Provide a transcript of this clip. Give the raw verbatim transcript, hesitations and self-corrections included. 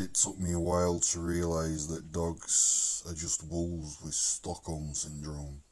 It took me a while to realise that dogs are just wolves with Stockholm Syndrome.